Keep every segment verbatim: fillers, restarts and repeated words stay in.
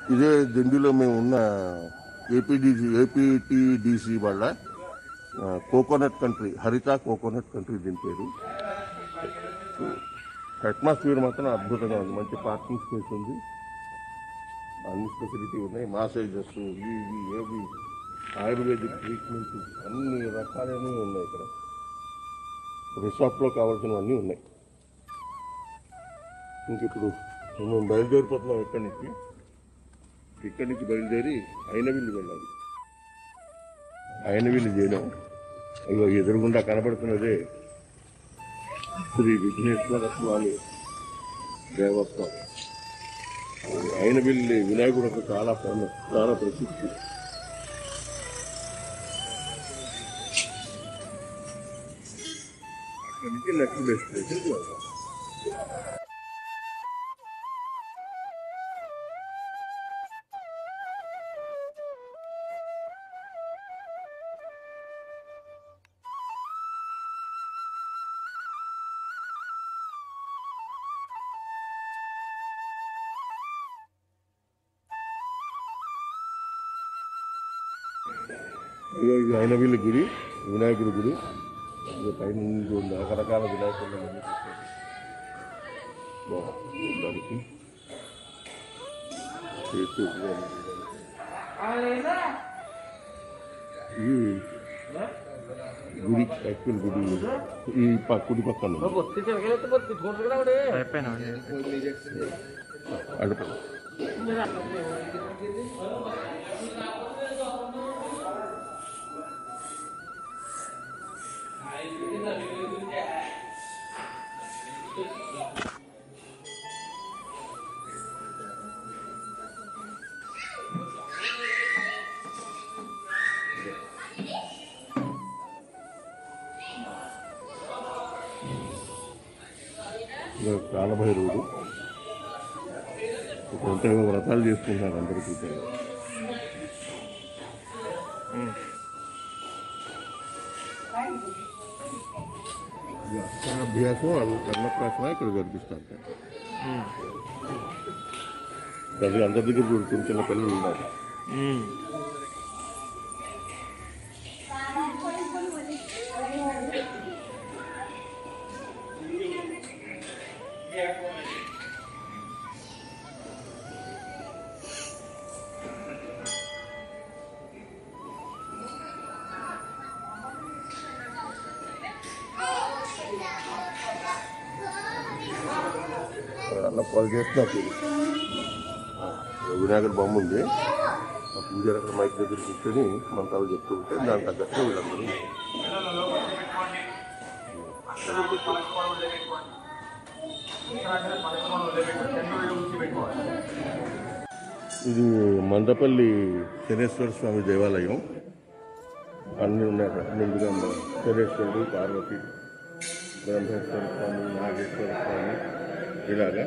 ఇదే దిండిలో మేము ఉన్న ఏపీడీసీ ఏపీటీడీసీ వాళ్ళ coconut country, Haritha coconut country దీని పేరు. అట్మాస్ఫియర్ మాత్రం అద్భుతంగా ఉంది. మంచి పార్కింగ్ స్పేస్ ఉంది, అన్ని ఫెసిలిటీ ఉన్నాయి. మాసేజెస్ ఇవి ఏవి ఆయుర్వేదిక్ ట్రీట్మెంట్ అన్ని రకాలైనవి ఉన్నాయి ఇక్కడ. రిసార్ట్లో కావాల్సినవన్నీ ఉన్నాయి. ఇంక ఇప్పుడు మేము బయలుదేరిపోతున్నాం. ఇక్కడి నుంచి ఇక్కడి నుంచి బయలుదేరి అయినవిల్లు వెళ్ళాలి. అయినవిల్లు చేయడం అయ్యో ఎదురుగుండా కనబడుతున్నదే శ్రీ విఘ్నేశ్వర స్వామి దేవస్థానం. అయినవిల్లి వినాయకుడు చాలా ఫేమస్, చాలా ప్రసిద్ధి. అక్కడి నుంచి నెక్స్ట్ డెస్టినేషన్ వెళ్తాం. ఇది అయినవిల్లి గుడి, వినాయకుడి గుడి. పైన రకరకాల వినాయకులు బాగుంది. ఈ గుడి యాక్చువల్ గుడి ఈ కుడి పక్కన అడుపు కాలభైరవుడు. కొంత వ్రతాలు చేసుకుంటున్నారు అందరూ కూర్చొని. అభ్యాసం అన్నప్రాసన ఇక్కడ కనిపిస్తారు. ప్రజలు అందరి దగ్గర కూడా చిన్న చిన్న పిల్లలు ఉన్నారు. అలా పాలు చేస్తున్నారు. వినాయకుడి బొమ్మ ఉంది. ఆ పూజారి అక్కడ మైక్ దగ్గర కూర్చొని మంత్రాలు చెప్తూ ఉంటే దాని తగ్గట్టు వీళ్ళందరూ ఇది మందపల్లి శనేశ్వర స్వామి దేవాలయం. అన్నీ ఉన్నాయి అక్కడ. ముందుగా శనేశ్వరుడు, పార్వతి, బ్రహ్మేశ్వర స్వామి, నాగేశ్వర స్వామి ఇలాగా.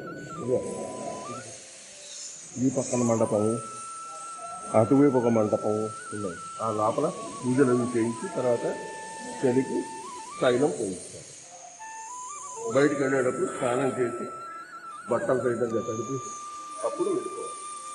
ఈ పక్కన మండపము, అటువైపు ఒక మండపము ఉన్నాయి. ఆ లోపల పూజలు అవి చేయించి తర్వాత చెలికి తైలం పోయిస్తారు. బయటికి వెళ్ళేటప్పుడు స్నానం చేసి బట్టలు సైతంగా తడిపి అప్పుడు వెళ్ళిపోవాలి.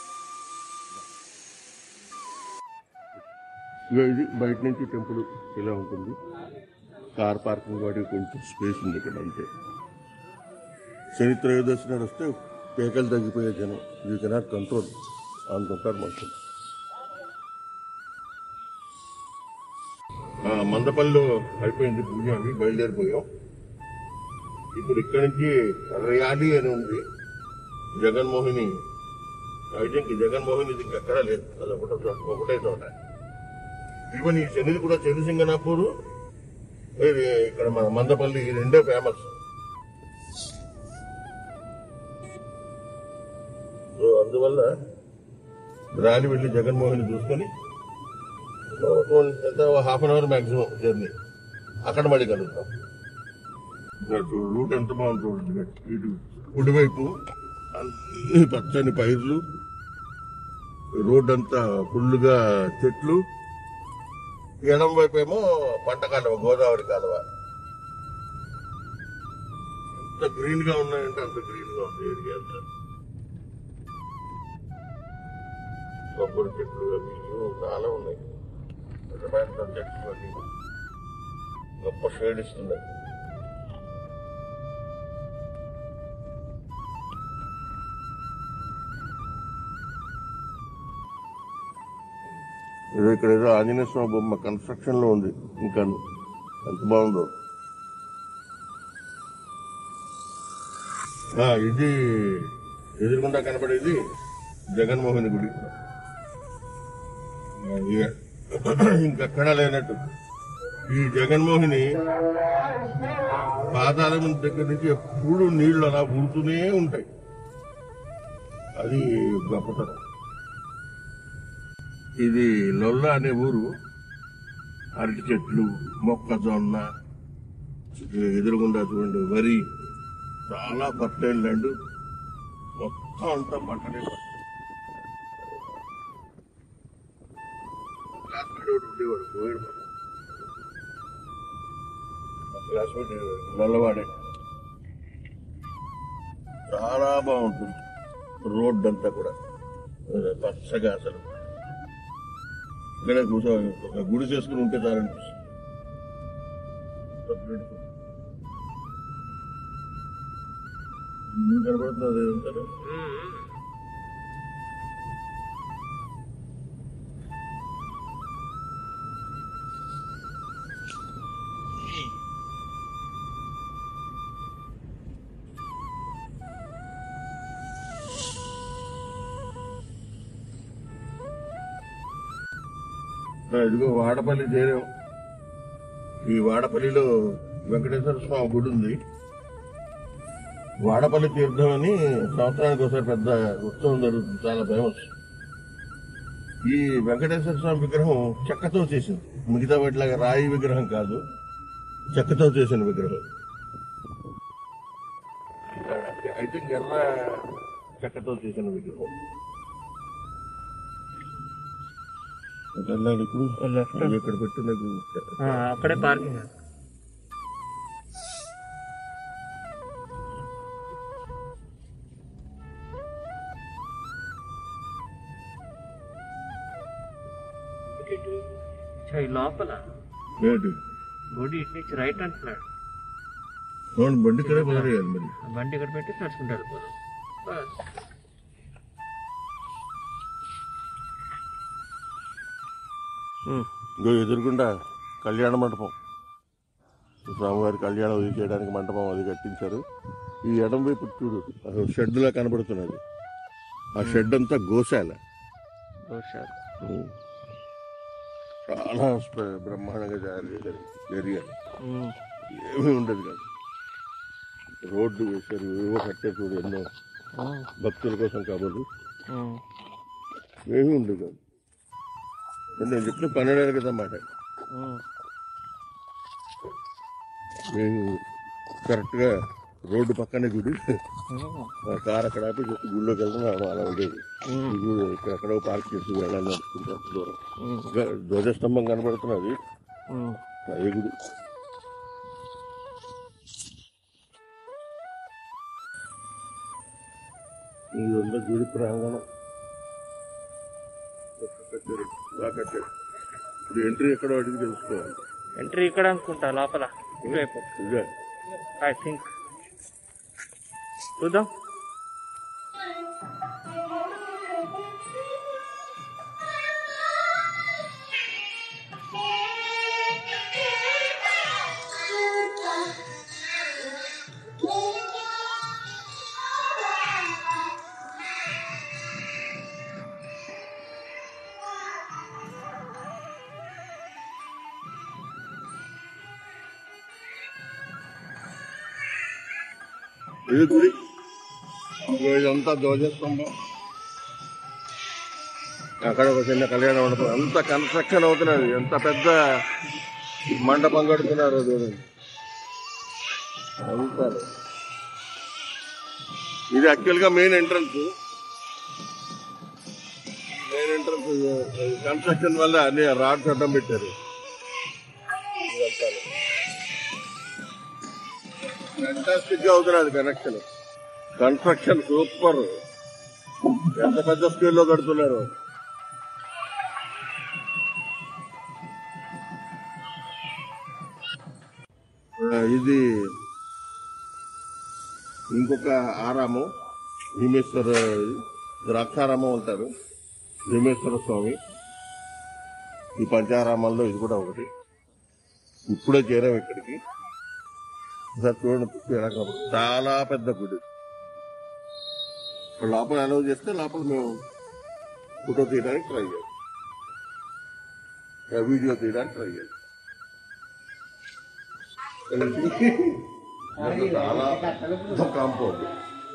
ఇది బయట నుంచి టెంపుల్ ఇలా ఉంటుంది. కార్ పార్కింగ్ వాటికి కొంచెం స్పేస్ ఉంది ఇక్కడ అంతే. శని త్రయోదశి నాడు వస్తే పేకలు తగ్గిపోయే జనం. యూ కెనాట్ కంట్రోల్ అనుకుంటారు మనుషులు. మందపల్లిలో అయిపోయింది పూజ అని బయలుదేరిపోయాం. ఇప్పుడు ఇక్కడి నుంచి ర్యాలీ అని ఉంది. జగన్మోహిని ఐ థింక్ జగన్మోహిని ఎక్కడా లేదు, అది ఒకటో ఒకటే చోట. ఈవెన్ ఈ శనిది కూడా చెరుసింగనాపూర్, ఇక్కడ మన మందపల్లి ఈ రెండే ఫేమస్. సో అందువల్ల ర్యాలీ వెళ్ళి జగన్మోహిని చూసుకొని ఎంత half an hour maximum journey, అక్కడ మళ్ళీ కలుగుతాం. రూట్ ఎంత బాగుంటుంది. ఇటు కుడివైపు అన్ని పచ్చని పైర్లు, రోడ్ అంతా ఫుల్గా చెట్లు, ఎడం వైపు ఏమో పంట కాలువ, గోదావరి కాలువ. ఎంత గ్రీన్ గా ఉన్నాయంటే అంత గ్రీన్ గా ఉంది ఏరియా అంతా. కొబ్బరి చెట్లు అవి చాలా ఉన్నాయి. పెద్ద పెద్ద చెట్లు అవి గొప్ప షేడ్ ఇస్తున్నాయి. ఏదో ఇక్కడ ఏదో ఆంజనేయ స్వామి బొమ్మ కన్స్ట్రక్షన్ లో ఉంది. ఇంకా ఎంత బాగుందో. ఇది ఎదురుకుండా కనపడేది జగన్మోహన్ గుడి. ఇంకెక్కడా లేనట్టు ఈ జగన్మోహిని పాదాల దగ్గర నుంచి ఎప్పుడు నీళ్లు అలా ఊరుతూనే ఉంటాయి. అది గొప్పతనం. ఇది లొల్ల అనే ఊరు. అరటి చెట్లు, మొక్కజొన్న, ఎదురుగుండా చూడండి వరి, చాలా ఫర్టైల్ ల్యాండ్. మొత్తం అంతా పంటనే పంట. క్లాస్మేట్ ఉండేవాడు పోయాడు. క్లాస్మేట్ నల్లవాడే. చాలా బాగుంటుంది రోడ్డు అంతా కూడా పచ్చగా. అసలు ఇక్కడ కూర్చో ఒక గుడి చేసుకుని ఉంటే చాలనిపిస్తుంది. కనపడుతుంది అంటారు. ఇదిగో వాడపల్లి చేరాం. ఈ వాడపల్లిలో వెంకటేశ్వర స్వామి గుడి ఉంది. వాడపల్లి తీర్థం అని సంవత్సరానికి ఒకసారి పెద్ద ఉత్సవం జరుగుతుంది, చాలా ఫేమస్. ఈ వెంకటేశ్వర స్వామి విగ్రహం చెక్కతో చేసింది. మిగతా వాటిలాగా రాయి విగ్రహం కాదు, చెక్కతో చేసిన విగ్రహం. ఐ థింక్ ఎర్ర చెక్కతో చేసిన విగ్రహం. ఇప్పుడు ఇక్కడ పెట్టిన అక్కడే పార్కింగ్. లోపల గుడి ఇటు నుంచి రైట్ అంటున్నాడు. బండి ఇక్కడ మొదలయ్యాలి. మరి బండి ఇక్కడ పెట్టి నడుచుకుంటారు. ఎదురుకుండా కళ్యాణ మండపం, స్వామివారి కళ్యాణం అది చేయడానికి మండపం అది కట్టించారు. ఈ ఎడం వైపు చూడు షెడ్ లా కనబడుతున్నది. ఆ షెడ్ అంతా గోశాల. చాలా బ్రహ్మాండంగా తయారు చేశారు. ఏరియా ఏమీ ఉండదు కాదు. రోడ్డు వేశారు, ఏవో కట్టారు చూడు, ఎన్నో భక్తుల కోసం కాబోలు. ఏమీ ఉండదు కాదు. నేను చెప్పిన పన్నెండేళ్ళ కదా మాట. మేము కరెక్ట్ గా రోడ్డు పక్కనే గుడి. కార్ అక్కడ ఆపి జస్ట్ గుడిలోకి వెళ్తున్నాం. అలా ఉండేది. ఎక్కడో పార్క్ చేసి వెళ్ళాలని నడుచుకుంటాం దూరం. ధ్వజస్తంభం కనబడుతున్నది, అదే గుడి. ఇది ఉన్న గుడి ప్రాంగణం. ఇప్పుడు ఎంట్రీ ఎక్కడ అడిగి తెలుసుకోవాలి. ఎంట్రీ ఇక్కడ అనుకుంటా, లోపల ఐ థింక్. చూద్దాం. ఇది గుడి. ఇదంతా ధ్వజస్తంభం. అక్కడ ఒక చిన్న కళ్యాణ మండపం. అంత కన్స్ట్రక్షన్ అవుతున్నది. ఎంత పెద్ద మండపం కడుతున్నారు చూడండి. అంతా ఇది యాక్చువల్ గా main entrance. Main entrance construction వల్ల అన్ని రాడ్స్ అడ్డం పెట్టారు. ఫెంటాస్టిక్ గా అవుతున్నది కనెక్షన్. Construction super. ఎంత పెద్ద స్కేల్లో కడుతున్నారు. ఇది ఇంకొక ఆరామం భీమేశ్వర ద్రాక్షారామం అంటారు, భీమేశ్వర స్వామి. ఈ పంచారామాల్లో ఇది కూడా ఒకటి. ఇప్పుడే చేరాం ఇక్కడికి. ఒకసారి చూడండి ఎలా కనపడుతుంది. చాలా పెద్ద గుడి. లోపల అలౌ చేస్తే లోపల మేము ఫోటో తీయడానికి ట్రై చేయాలి, వీడియో తీయడానికి ట్రై చేయాలి. చాలా పెద్ద కాంపౌండ్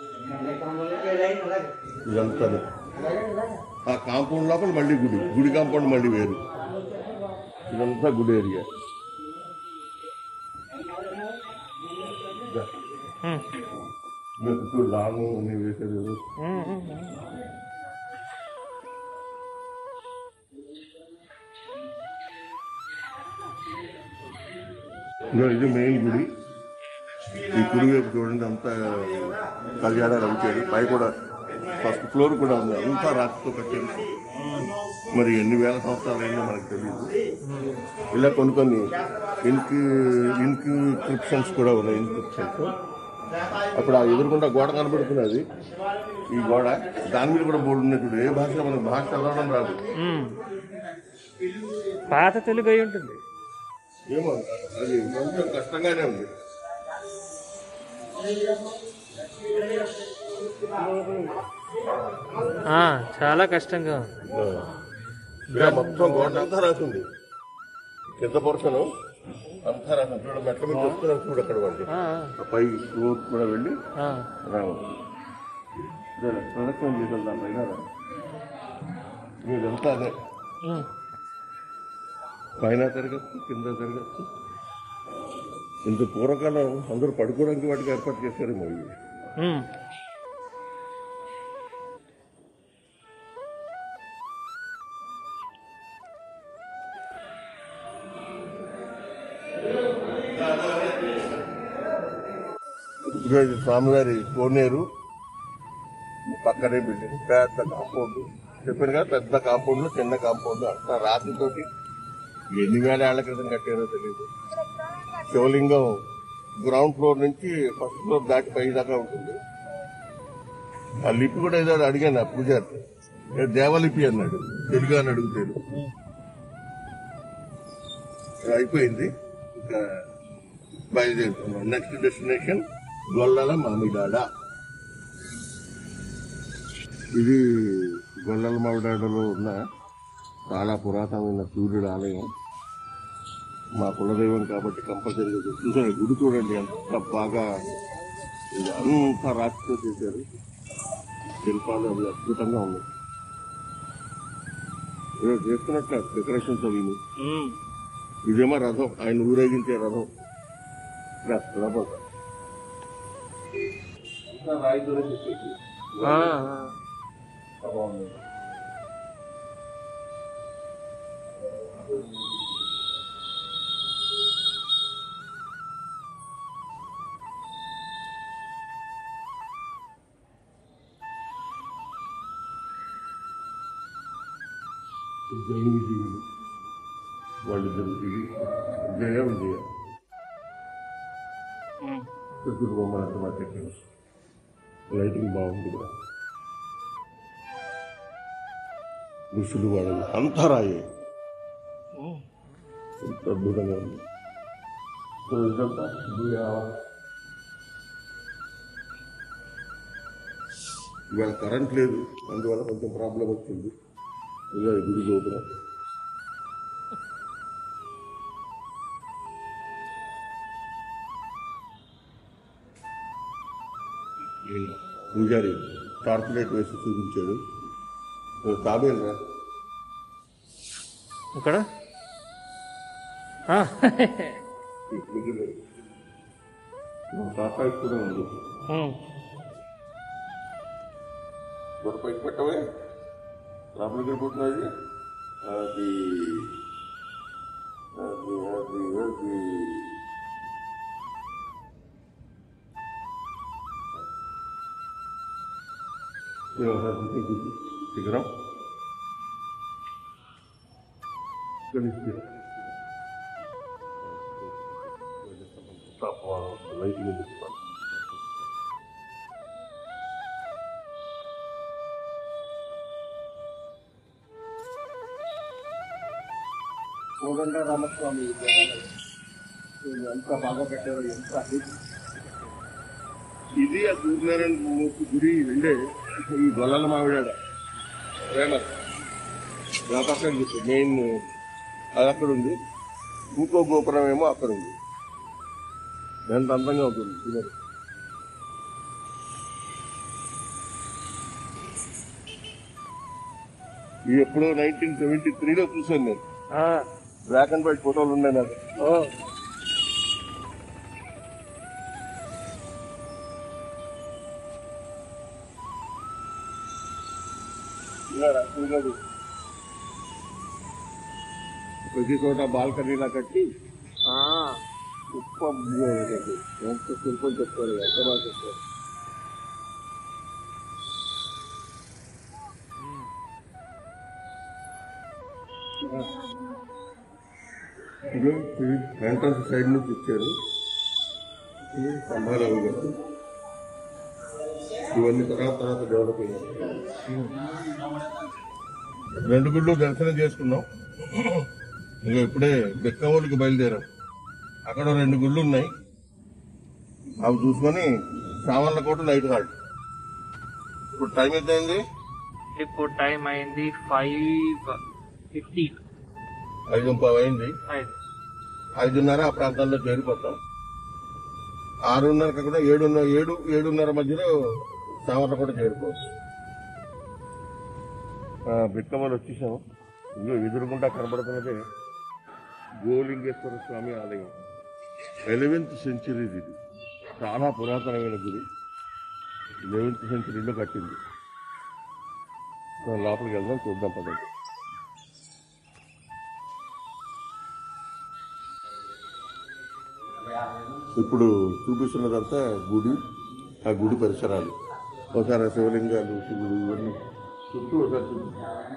ఇదంతా. ఆ కాంపౌండ్ లోపల మళ్ళీ గుడి, గుడి కాంపౌండ్ మళ్ళీ వేరు. ఇదంతా గుడి ఏరియా. లాంగ్ వేసేది ఇది మెయిన్ గుడి. ఈ గుడి వైపు చూడండి, అంతా కళ్యాణాలు అవిచారు. పై కూడా ఫస్ట్ ఫ్లోర్ కూడా ఉంది, అంతా రాతితో కట్టారు. మరి ఎన్ని వేల సంవత్సరాలు అయిందో మనకు తెలియదు. ఇలా కొన్ని కొన్ని ఇన్కి ఇన్క్రిప్షన్స్ కూడా ఉన్నాయి. ఇన్క్రిప్షన్స్ అప్పుడు ఆ ఎదురుకుండా గోడ కనబడుతున్నది, ఈ గోడ. దాని మీద కూడా బోర్డు ఉన్నట్టు. ఏ భాష మనకు భాష చదవడం రాదు. పాత తెలుగు అయి ఉంటుంది. ఏమో అది కొంచెం కష్టంగానే ఉంది. చాలా కష్టంగా ఉంది. మొత్తం గోడ అంతా రాసింది. కింద పొరసను అంతా రాసింది. చూడ మెట్ల మీద వస్తున్నారు చూడు అక్కడ వాళ్ళు. పై ఫ్లోర్ కూడా వెళ్ళి రావాలి. ప్రదక్షిణం చేసాం దాని పైన. మీదంతా అదే, పైన తిరగచ్చు, కింద తిరగచ్చు. ఇంత పూర్వకాలం అందరూ పడుకోవడానికి వాటికి ఏర్పాటు చేశారేమో. ఇవి స్వామివారి కోనేరు, పక్కనే బిల్డింగ్, పెద్ద కాంపౌండ్. చెప్పాను కదా, పెద్ద కాంపౌండ్ లో చిన్న కాంపౌండ్. అంతా రాత్రితోటి ఎన్ని వేల ఏళ్ల క్రితం కట్టారో తెలియదు. శివలింగం గ్రౌండ్ ఫ్లోర్ నుంచి ఫస్ట్ ఫ్లోర్ దాటి పై దాకా ఉంటుంది. ఆ లిపి కూడా ఏదో అడిగాను ఆ పూజారి, దేవలిపి అన్నాడు. తెలుగు అని అడుగుతాడు. అయిపోయింది, ఇంకా బయలుదేరుతున్నాం. Next destination Gollala Mamidada. ఇది గొల్లల మామిడాడలో ఉన్న చాలా పురాతనమైన సూర్యుడు ఆలయం. మా కులదైవం కాబట్టి కంపల్సరీగా చూసారు. గుడి చూడండి ఎంత బాగా, ఇది అంతా రాతితో చేశారు. శిల్పాలు అవి అద్భుతంగా ఉన్నాయి. ఈరోజు చేస్తున్నట్టు డెకరేషన్స్ అవి. ఇదేమో రథం, ఆయన ఊరేగించే రథం. రాయితోనే చెప్పేసి జైని జీవులు వాళ్ళిద్దరు. ఇది జయ విజయ చతుర్ బొమ్మలంతా మా చెక్కిన. లైటింగ్ బాగుంది కూడా. ఋషులు వాళ్ళు అంతా రాయే, ఎంత అద్భుతంగా ఉంది. ఇదంతా ఇవాళ కరెంట్ లేదు, అందువల్ల కొంచెం ప్రాబ్లం వచ్చింది. ఇలా గుడి లోపల పూజారి టార్చ్ లైట్ వేసి చూపించాడు. తాబేలు రా ఇక్కడ తాపాయి కూడా ఉంది. దొరపైకి పెట్టవే లోపలికి వెళ్ళిపోతున్నది. అది అది అది అది శిఖరం కలిసి లైటింగ్ ఎందుకు కోదండ రామస్వామి ఎంత బాగా పెట్టారు, ఎంత ఇది ఆ సూర్యనారాయణ మూర్తి గుడి రెండే ఈ గొల్లల మావిడాడ ఫేమస్ వ్యాపారం చెప్పి మెయిన్ అది అక్కడ ఉంది. ఇంకో గోపురం ఏమో అక్కడ ఉంది. ఎంత అందంగా ఉంటుంది చూడండి. ఇది ఎప్పుడో నైన్టీన్ సెవెంటీ త్రీలో చూసాను నేను. బ్లాక్ అండ్ వైట్ ఫోటోలు ఉన్నాయి నాకు. ప్రతి చోట బాల్కనీలా కట్టి గొప్ప ఎంత శిల్పం చెప్తారు, ఎంత బాగా చెప్తారు. ఎంట్రన్స్ సైడ్ నుంచి ఇచ్చారు. స్తంభాలు అవి కట్టి ఇవన్నీ తర్వాత తర్వాత డెవలప్ అయ్యాయి. రెండు గుళ్ళు దర్శనం చేసుకున్నాం. ఇంకా ఇప్పుడే బెక్కవోలికి బయలుదేరాం. అక్కడ రెండు గుళ్ళు ఉన్నాయి, అవి చూసుకొని సావర్లకోట నైట్ హాల్ట్. ఇప్పుడు టైం ఎంత అయింది? ఇప్పుడు టైం అయింది ఫైవ్ ఫిఫ్టీ ఐదు ముప్పై అయింది. ఐదున్నర ఆ ప్రాంతాల్లో చేరిపోతాం. ఆరున్నర కూడా ఏడున్నర ఏడు ఏడున్నర మధ్యలో సావర్లకోట చేరుకోవచ్చు. బిక్కమలు వచ్చేసాం. ఇంకో ఎదురుగుండా కనబడుతున్నదే గోలింగేశ్వర స్వామి ఆలయం. ఎలెవెన్త్ సెంచరీ ఇది. చాలా పురాతనమైన గుడి. ఎలెవెన్త్ సెంచరీలో కట్టింది. లోపలికి వెళ్దాం, చూద్దాం పదండి. ఇప్పుడు చూపిస్తున్నదంతా గుడి, ఆ గుడి పరిసరాలు. ఒకసారి శివలింగాలు, శివుడు ఇవన్నీ చుట్టూ ఒకసారి చూపి.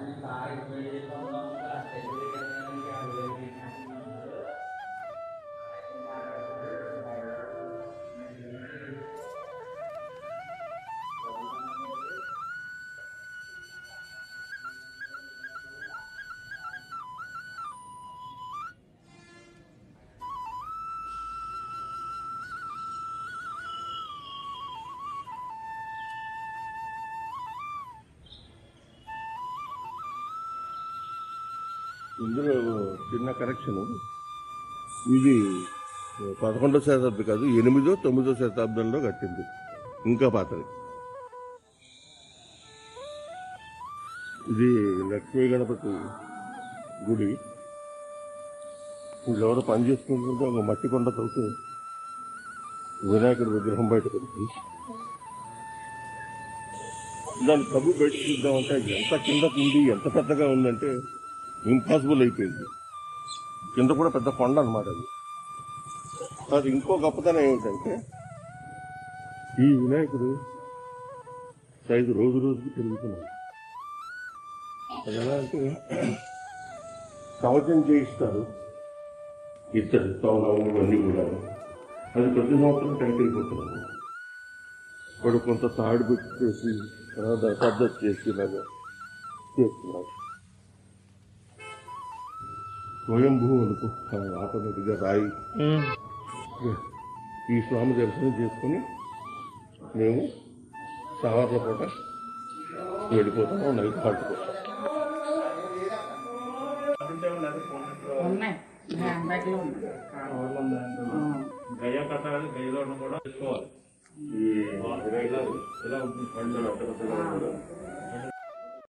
ఇందులో చిన్న కరెక్షన్, ఇది పదకొండో శతాబ్ది కాదు, ఎనిమిదో తొమ్మిదో శతాబ్దంలో కట్టింది. ఇంకా పాతది. ఇది లక్ష్మీ గణపతి గుడి. ఎవరు పని చేసుకుంటుంటే ఒక మట్టి కొండ తోటి వినాయకుడి విగ్రహం బయట పెట్టి దాన్ని ప్రభు బయట చూద్దామంటే ఎంత కింద ఉంది, ఎంత పెద్దగా ఉందంటే ఇంపాసిబుల్ అయిపోయింది. కింద కూడా పెద్ద కొండ అనమాట అది. అది ఇంకో గొప్పతనం ఏమిటంటే ఈ వినాయకుడు సైజు రోజు రోజుకి పెరుగుతున్నాడు. అది ఎలా అంటే కవచం చేయిస్తారు ఇద్దరు తోమలు ఇవన్నీ కూడా. అది ప్రతి సంవత్సరం టైట్ అయిపోతున్నాడు. వాడు కొంత తాడు పెట్టేసి తర్వాత పద్ధతి చేసి ఇలాగా చేస్తున్నారు. స్వయంభూ అనుకో, ఆటోమేటిక్ గా రాయి. ఈ స్వామి దర్శనం చేసుకుని మేము సావర్లకోట వెళ్ళిపోతాము. నైట్ హాల్ట్ కోసం గయ కథ గయలో కూడా తీసుకోవాలి. ఈ ఇలా ఉంటుంది.